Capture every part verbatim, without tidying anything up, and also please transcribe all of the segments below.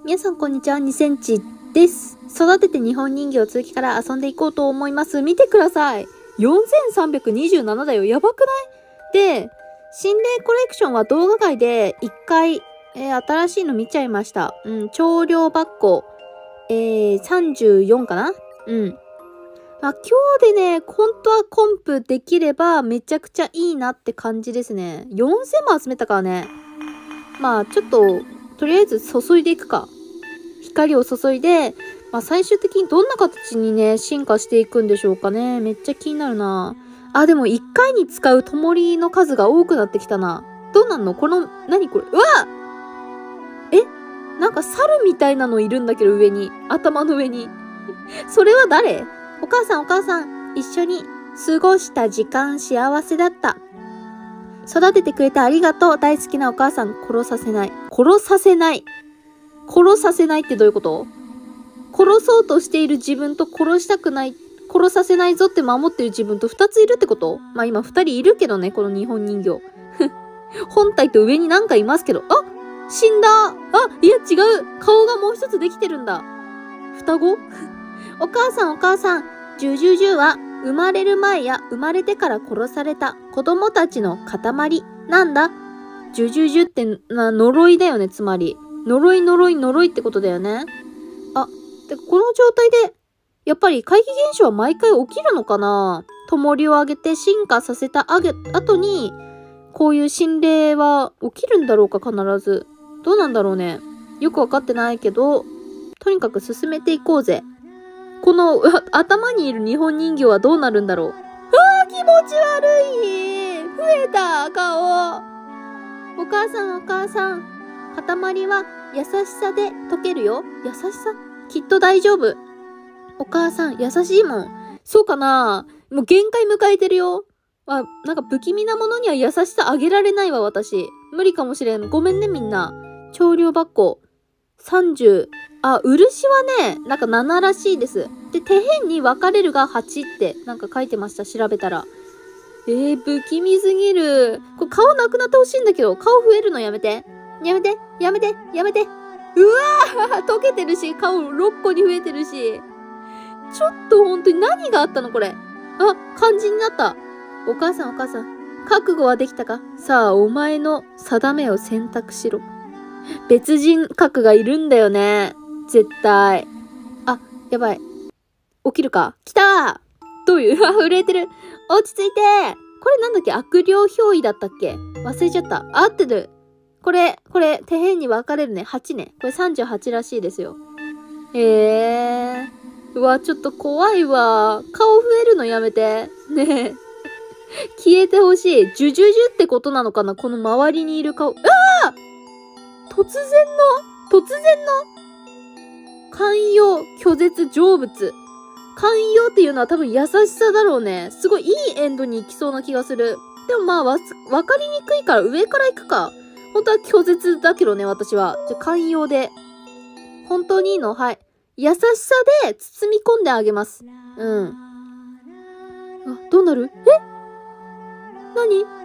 皆さんこんにちは、にセンチです。育てて日本人形を続きから遊んでいこうと思います。見てください。よんせんさんびゃくにじゅうななだよ。やばくない？で、心霊コレクションは動画界でいっかい、えー、新しいの見ちゃいました。うん、超量箱、えー、さんじゅうよんかな？うん。まあ、今日でね、本当はコンプできればめちゃくちゃいいなって感じですね。よんせんも集めたからね。まあ、ちょっと、とりあえず注いでいくか。光を注いで、まあ、最終的にどんな形にね、進化していくんでしょうかね。めっちゃ気になるな。あ、でもいっかいに使う灯の数が多くなってきたな。どうなんの？この、何これ？うわ！え？なんか猿みたいなのいるんだけど上に。頭の上に。それは誰？お母さんお母さん、一緒に過ごした時間幸せだった。育ててくれてありがとう。大好きなお母さん、殺させない。殺させない。殺させないってどういうこと？殺そうとしている自分と殺したくない、殺させないぞって守ってる自分と二ついるってこと？まあ今二人いるけどね、この日本人形。本体と上になんかいますけど、あ！死んだ！あ！いや違う！顔がもう一つできてるんだ。双子？お母さんお母さん、ジュジュジュは生まれる前や生まれてから殺された子供たちの塊。なんだ？ジュジュジュってな、呪いだよね、つまり。呪い呪い呪いってことだよね。あ、で、この状態で、やっぱり怪奇現象は毎回起きるのかな？灯りを上げて進化させたあげ、後に、こういう心霊は起きるんだろうか、必ず。どうなんだろうね。よくわかってないけど、とにかく進めていこうぜ。この、頭にいる日本人形はどうなるんだろう。うわー、気持ち悪い！増えた、顔。お母さんお母さん。塊は優しさで溶けるよ。優しさ？きっと大丈夫。お母さん優しいもん。そうかな？もう限界迎えてるよ。あ、なんか不気味なものには優しさあげられないわ、私。無理かもしれん。ごめんね、みんな。調量箱。さんじゅう。あ、漆はね、なんかなならしいです。で、手辺に分かれるがはちってなんか書いてました、調べたら。えー、不気味すぎる。これ顔なくなってほしいんだけど、顔増えるのやめて。やめてやめてやめて。うわー溶けてるし、顔ろっこに増えてるし。ちょっとほんとに何があったのこれ。あ、漢字になった。お母さんお母さん、覚悟はできたか？さあ、お前の定めを選択しろ。別人格がいるんだよね。絶対。あ、やばい。起きるか？来たー！どういう？あ、震えてる。落ち着いてー。これなんだっけ？悪霊憑依だったっけ？忘れちゃった。合ってる。これ、これ、手辺に分かれるね。はちね。これさんじゅうはちらしいですよ。へえー。うわ、ちょっと怖いわ。顔増えるのやめて。ねえ。消えてほしい。ジュジュジュってことなのかな？この周りにいる顔。ああ！突然の、突然の寛容、拒絶、成仏。寛容っていうのは多分優しさだろうね。すごいいいエンドに行きそうな気がする。でもまあわ、わかりにくいから上から行くか。本当は拒絶だけどね、私は。じゃ、寛容で。本当にいいの？はい。優しさで包み込んであげます。うん。あ、どうなる？え？何？え？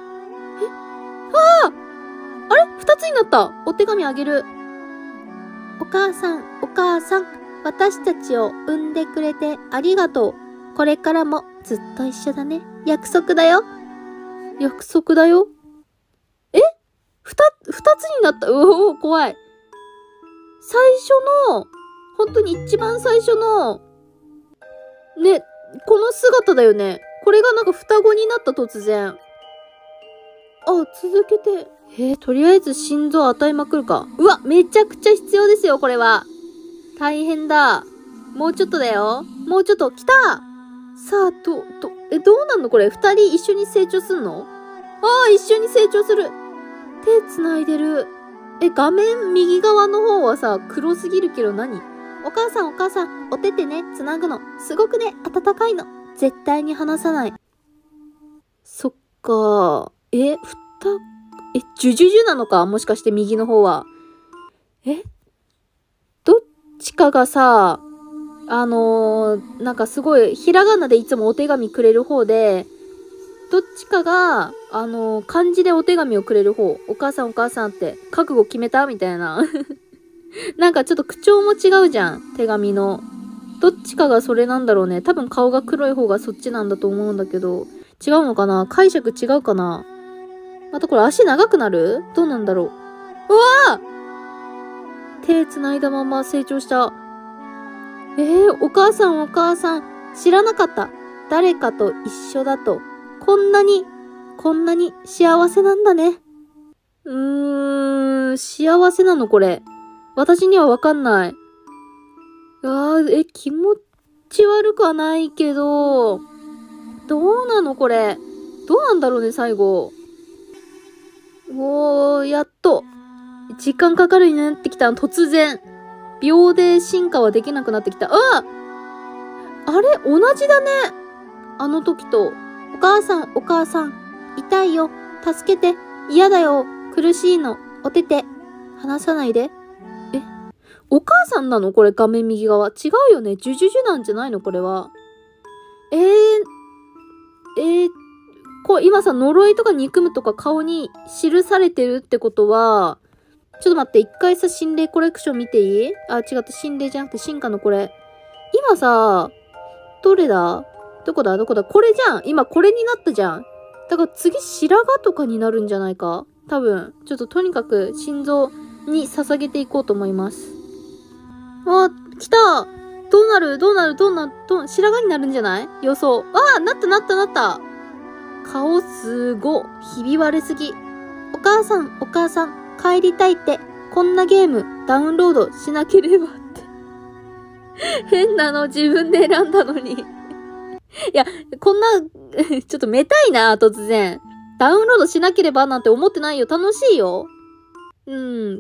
ああ！あれ？二つになった。お手紙あげる。お母さん、お母さん。私たちを産んでくれてありがとう。これからもずっと一緒だね。約束だよ。約束だよ。え？二、二つになった。うおー、怖い。最初の、本当に一番最初の、ね、この姿だよね。これがなんか双子になった突然。あ、続けて。えー、とりあえず心臓与えまくるか。うわ、めちゃくちゃ必要ですよ、これは。大変だ。もうちょっとだよ。もうちょっと、来た！さあ、ど、ど、え、どうなんのこれ？二人一緒に成長すんの？ああ、一緒に成長する。手繋いでる。え、画面右側の方はさ、黒すぎるけど何？お母さんお母さん、お手手ね、繋ぐの。すごくね、温かいの。絶対に離さない。そっか。え、ふた、え、ジュジュジュなのか？もしかして右の方は。え？どっちかがさ、あのー、なんかすごい、ひらがなでいつもお手紙くれる方で、どっちかが、あのー、漢字でお手紙をくれる方。お母さんお母さんって、覚悟決めたみたいな。 なんかちょっと口調も違うじゃん。手紙の。どっちかがそれなんだろうね。多分顔が黒い方がそっちなんだと思うんだけど。違うのかな？解釈違うかな？またこれ足長くなる？どうなんだろう？うわぁ！手繋いだまま成長した。えー、お母さんお母さん。知らなかった。誰かと一緒だと。こんなに、こんなに幸せなんだね。うーん、幸せなのこれ。私にはわかんない。あー、え、気持ち悪くはないけど、どうなのこれ。どうなんだろうね、最後。おー、やっと。時間かかるようになってきた。突然。秒で進化はできなくなってきた。ああれ同じだね。あの時と。お母さん、お母さん。痛いよ。助けて。嫌だよ。苦しいの。おてて。離さないで。えお母さんなのこれ画面右側。違うよね。ジュジュジュなんじゃないのこれは。えー、えー、こう今さ、呪いとか憎むとか顔に記されてるってことは、ちょっと待って、一回さ、心霊コレクション見ていい？あ、違った、心霊じゃなくて進化のこれ。今さ、どれだ？どこだどこだこれじゃん。今これになったじゃん。だから次白髪とかになるんじゃないか？多分。ちょっととにかく心臓に捧げていこうと思います。あ、来た！どうなるどうなるどうなるどう、白髪になるんじゃない？予想。ああ、なったなったなった。顔すご。ひび割れすぎ。お母さん、お母さん、帰りたいって。こんなゲームダウンロードしなければって。変なの自分で選んだのに。いや、こんな、ちょっとめたいな、突然。ダウンロードしなければなんて思ってないよ。楽しいよ。うん。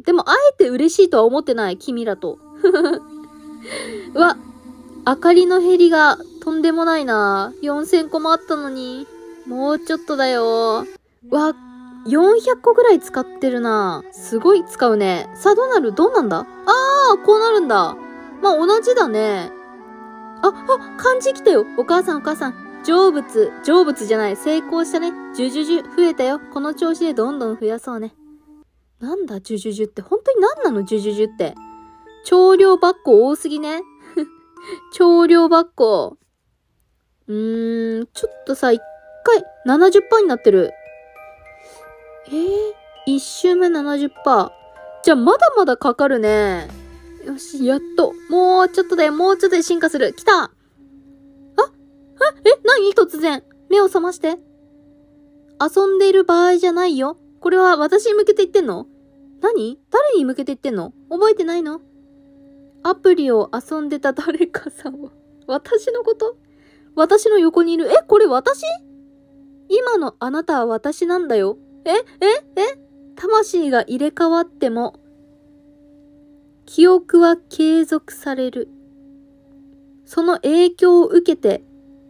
でも、あえて嬉しいとは思ってない。君らと。うわ、明かりの減りがとんでもないな。よんせんこもあったのに。もうちょっとだよ。うわ、よんひゃっこぐらい使ってるな。すごい使うね。さあ、どうなる？どうなんだ？あー、こうなるんだ。まあ、同じだね。あ、あ、漢字来たよ。お母さんお母さん。成仏、成仏じゃない。成功したね。ジュジュジュ、増えたよ。この調子でどんどん増やそうね。なんだ、ジュジュジュって。本当に何なの、ジュジュジュって。調量ばっこ多すぎね。調量ばっこ。うーん、ちょっとさ、一回、ななじゅっパーセント になってる。えー、一周目 ななじゅっパーセント。じゃあ、まだまだかかるね。よし、やっと。もうちょっとで、もうちょっとで進化する。来た！あ、あ、え、何？突然。目を覚まして。遊んでいる場合じゃないよ。これは私に向けて言ってんの？何？誰に向けて言ってんの？覚えてないの？アプリを遊んでた誰かさんは、私のこと？私の横にいる。え、これ私？今のあなたは私なんだよ。え、え、え？魂が入れ替わっても、記憶は継続される。その影響を受けて、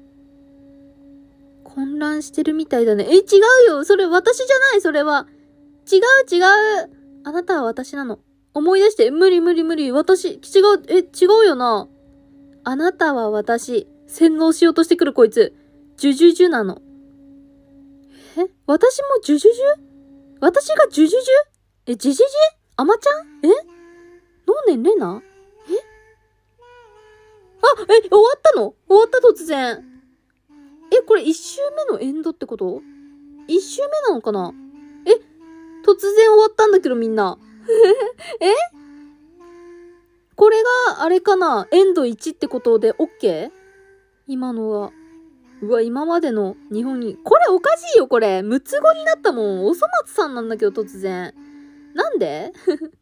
混乱してるみたいだね。え、違うよ。それ私じゃない、それは。違う、違う。あなたは私なの。思い出して。無理無理無理。私、違う、え、違うよな。あなたは私。洗脳しようとしてくるこいつ。ジュジュジュなの。え、私もジュジュジュ？私がジュジュジュ？え、ジジジ？アマちゃん？え？能年レナ？え？あ、え、終わったの？終わった突然。え、これ一周目のエンドってこと？一周目なのかな？え、突然終わったんだけどみんな。え？これがあれかな？エンドいちってことで OK？ 今のは。うわ、今までの日本に。これおかしいよ、これ。六つ子になったもん。おそ松さんなんだけど、突然。なんで？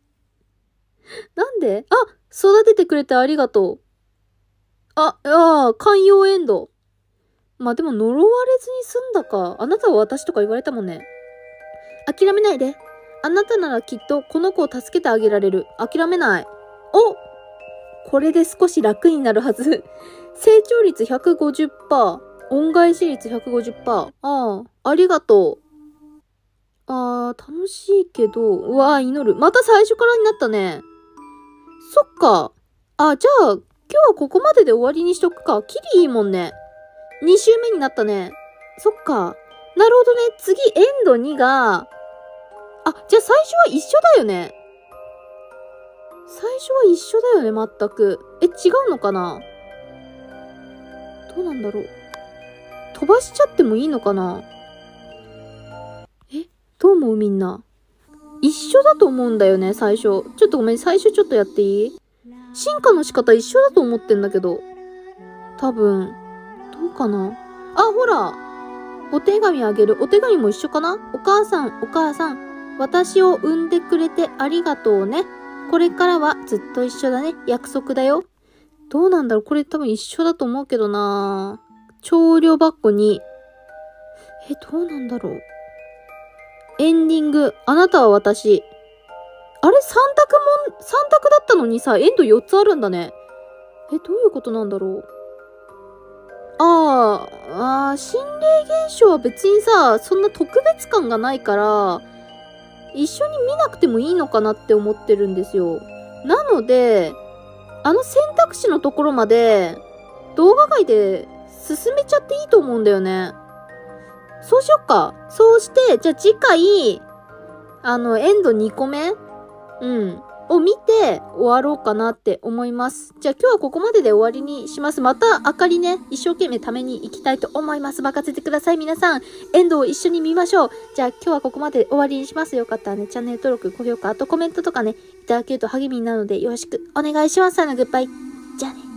なんで？あ、育ててくれてありがとう。あ、ああ、寛容エンド。まあでも呪われずに済んだか。あなたは私とか言われたもんね。諦めないで。あなたならきっとこの子を助けてあげられる。諦めない。お！これで少し楽になるはず。成長率 ひゃくごじゅっパーセント。恩返し率 ひゃくごじゅっパーセント。ああ、ありがとう。ああ、楽しいけど、うわあ、祈る。また最初からになったね。そっか。あ、じゃあ、今日はここまでで終わりにしとくか。キリいいもんね。に周目になったね。そっか。なるほどね。次、エンドにが、あ、じゃあ最初は一緒だよね。 最初は一緒だよね、全く。え、違うのかな？どうなんだろう。飛ばしちゃってもいいのかな？え、どう思うみんな。一緒だと思うんだよね、最初。ちょっとごめん、最初ちょっとやっていい？進化の仕方一緒だと思ってんだけど。多分。どうかな？あ、ほら。お手紙あげる。お手紙も一緒かな？お母さん、お母さん。私を産んでくれてありがとうね。これからはずっと一緒だね。約束だよ。どうなんだろう？これ多分一緒だと思うけどな。調量箱に。え、どうなんだろう？エンディング。あなたは私。あれ ?さん 択も、さん択だったのにさ、エンドよっつあるんだね。え、どういうことなんだろう？あー、あー、心霊現象は別にさ、そんな特別感がないから、一緒に見なくてもいいのかなって思ってるんですよ。なので、あの選択肢のところまで、動画外で進めちゃっていいと思うんだよね。そうしよっか。そうして、じゃあ次回、あの、エンドにこめうん。を見て終わろうかなって思います。じゃあ今日はここまでで終わりにします。また明かりね、一生懸命ために行きたいと思います。任せてください。皆さん、エンドを一緒に見ましょう。じゃあ今日はここまで終わりにします。よかったらね、チャンネル登録、高評価、あとコメントとかね、いただけると励みになるのでよろしくお願いします。さよなら、グッバイ。じゃあね。